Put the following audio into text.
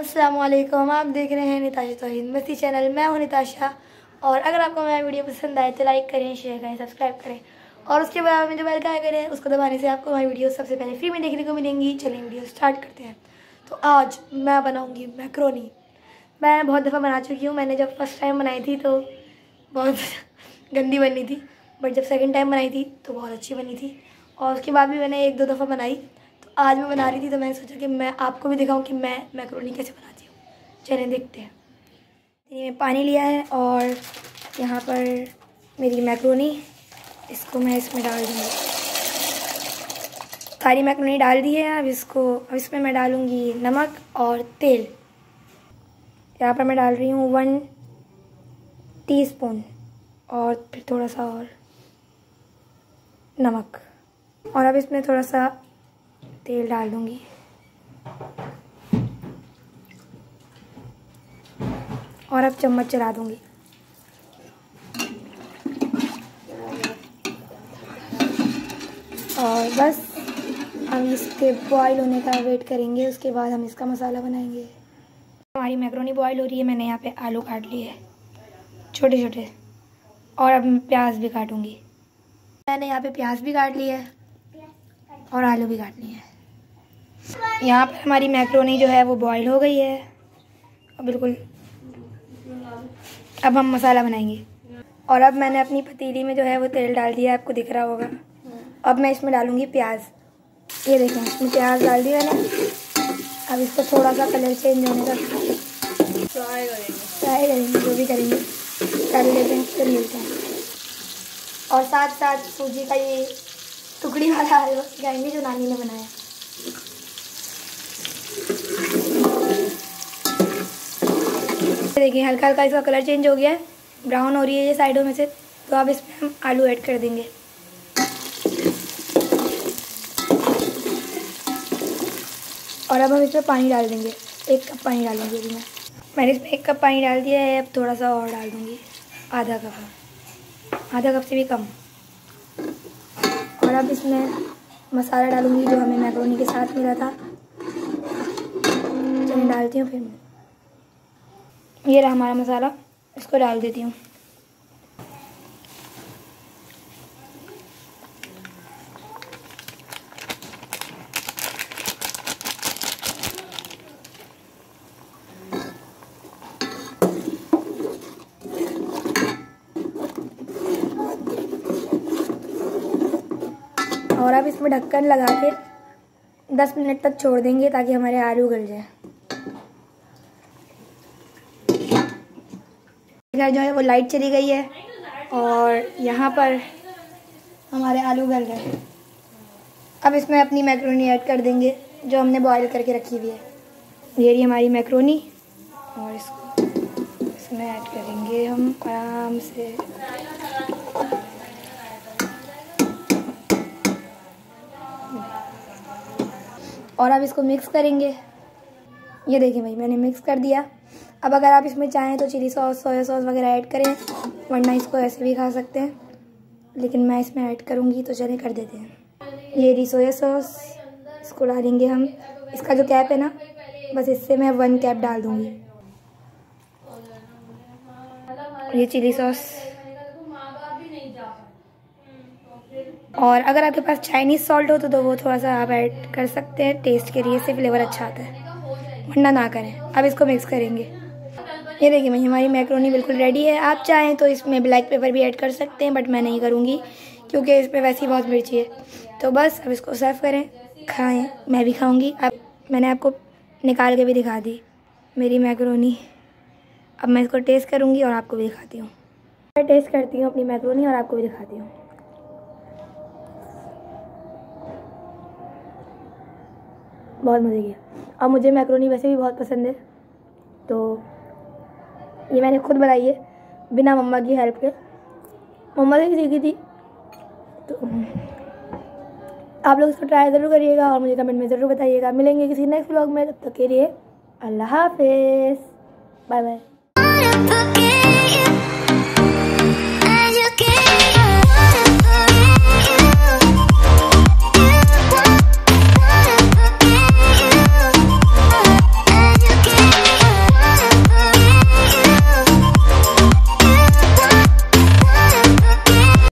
अस्सलाम वालेकुम। आप देख रहे हैं निताशा तौहीद मस्ती चैनल। मैं हूं निताशा। और अगर आपको मेरा वीडियो पसंद आए तो लाइक करें, शेयर करें, सब्सक्राइब करें और उसके बाद में जो बेल का आइकन करें उसको दबाने से आपको हमारी वीडियो सबसे पहले फ्री में देखने को मिलेंगी। चलिए वीडियो स्टार्ट करते हैं। तो आज मैं बनाऊँगी मैक्रोनी। मैं बहुत दफ़ा बना चुकी हूँ। मैंने जब फर्स्ट टाइम बनाई थी तो बहुत गंदी बनी थी, बट जब सेकंड टाइम बनाई थी तो बहुत अच्छी बनी थी। और उसके बाद भी मैंने 1-2 दफ़ा बनाई। तो आज मैं बना रही थी तो मैंने सोचा कि मैं आपको भी दिखाऊं कि मैं मैक्रोनी कैसे बनाती हूँ। चलिए देखते हैं। मैंने पानी लिया है और यहाँ पर मेरी मैक्रोनी, इसको मैं इसमें डाल दूँगी। सारी मैक्रोनी डाल दी है। अब इसमें मैं डालूँगी नमक और तेल। यहाँ पर मैं डाल रही हूँ 1 टीस्पून और फिर थोड़ा सा और नमक। और अब इसमें थोड़ा सा तेल डाल दूँगी। और अब चम्मच चला दूँगी। और बस हम इसके बॉईल होने का वेट करेंगे। उसके बाद हम इसका मसाला बनाएंगे। हमारी मैक्रोनी बॉईल हो रही है। मैंने यहाँ पे आलू काट लिए है छोटे छोटे, और अब मैं प्याज भी काटूँगी। मैंने यहाँ पे प्याज भी काट लिया है और आलू भी काट लिए हैं। यहाँ पर हमारी मैक्रोनी जो है वो बॉईल हो गई है और बिल्कुल। अब हम मसाला बनाएंगे। और अब मैंने अपनी पतीली में जो है वो तेल डाल दिया है, आपको दिख रहा होगा। अब मैं इसमें डालूँगी प्याज। ये देखें, इसमें प्याज डाल दिया मैंने। अब इसको थोड़ा सा कलर चेंज होने तक फ्राई करेंगे। जो भी करेंगे कर लेते हैं, फिर मिलते हैं। और साथ साथ सूजी का ये टुकड़ी वाला हलवा खाएंगे जो नानी ने बनाया। देखिए हल्का हल्का इसका कलर चेंज हो गया है, ब्राउन हो रही है ये साइडों में से। तो अब इसमें हम आलू ऐड कर देंगे। और अब हम इसमें पानी डाल देंगे। 1 कप पानी डालूंगी अभी मैंने इसमें 1 कप पानी डाल दिया है। अब थोड़ा सा और डाल दूँगी, आधा कप से भी कम। और अब इसमें मसाला डालूँगी जो हमें मैक्रोनी के साथ मिला था। चलिए डालती हूँ। फिर ये रहा हमारा मसाला, इसको डाल देती हूँ। और अब इसमें ढक्कन लगा के 10 मिनट तक छोड़ देंगे ताकि हमारे आलू गल जाए। इधर जो है वो लाइट चली गई है और यहाँ पर हमारे आलू गल रहे हैं। अब इसमें अपनी मैक्रोनी ऐड कर देंगे जो हमने बॉईल करके रखी हुई है। ये रही हमारी मैक्रोनी और इसको इसमें ऐड करेंगे हम आराम से। और अब इसको मिक्स करेंगे। ये देखिए भाई, मैंने मिक्स कर दिया। अब अगर आप इसमें चाहें तो चिली सॉस, सोया सॉस वगैरह ऐड करें, वरना इसको ऐसे भी खा सकते हैं, लेकिन मैं इसमें ऐड करूँगी तो चलिए कर देते हैं। ये रही सोया सॉस, इसको डालेंगे हम। इसका जो कैप है ना, बस इससे मैं 1 कैप डाल दूँगी। ये चिली सॉस। और अगर आपके पास चाइनीज़ सॉल्ट हो तो वो थोड़ा सा आप ऐड कर सकते हैं टेस्ट के लिए, इससे फ्लेवर अच्छा आता है, वरना ना करें। अब इसको मिक्स करेंगे। ये देखिए भाई, हमारी मैक्रोनी बिल्कुल रेडी है। आप चाहें तो इसमें ब्लैक पेपर भी ऐड कर सकते हैं, बट मैं नहीं करूँगी क्योंकि इस पर वैसे ही बहुत मिर्ची है। तो बस अब इसको सर्व करें, खाएँ। मैं भी खाऊँगी। अब मैंने आपको निकाल के भी दिखा दी मेरी मैक्रोनी। अब मैं इसको टेस्ट करूँगी और आपको भी दिखाती हूँ। मैं टेस्ट करती हूँ अपनी मैक्रोनी और आपको भी दिखाती हूँ। बहुत मज़े की। अब मुझे मैक्रोनी वैसे भी बहुत पसंद है, तो ये मैंने खुद बनाई है बिना मम्मा की हेल्प के। मम्मा से सीखी थी। तो आप लोग इसको ट्राई ज़रूर करिएगा और मुझे कमेंट में ज़रूर बताइएगा। मिलेंगे किसी नेक्स्ट व्लॉग में, तब तक के लिए अल्लाह हाफिज़, बाय बाय।